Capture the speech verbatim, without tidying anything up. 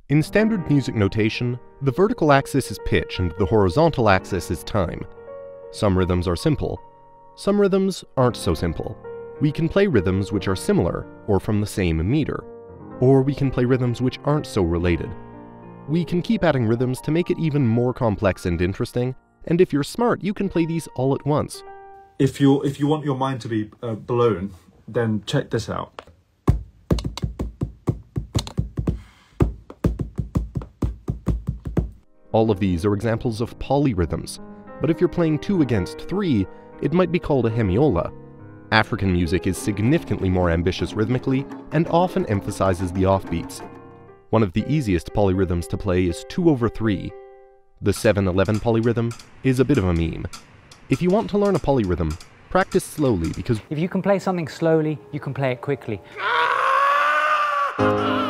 In standard music notation, the vertical axis is pitch and the horizontal axis is time. Some rhythms are simple. Some rhythms aren't so simple. We can play rhythms which are similar or from the same meter, or we can play rhythms which aren't so related. We can keep adding rhythms to make it even more complex and interesting, and if you're smart, you can play these all at once. If you if you want your mind to be uh, blown, then check this out. All of these are examples of polyrhythms, but if you're playing two against three, it might be called a hemiola. African music is significantly more ambitious rhythmically and often emphasizes the offbeats. One of the easiest polyrhythms to play is two over three. The seven eleven polyrhythm is a bit of a meme. If you want to learn a polyrhythm, practice slowly because if you can play something slowly, you can play it quickly.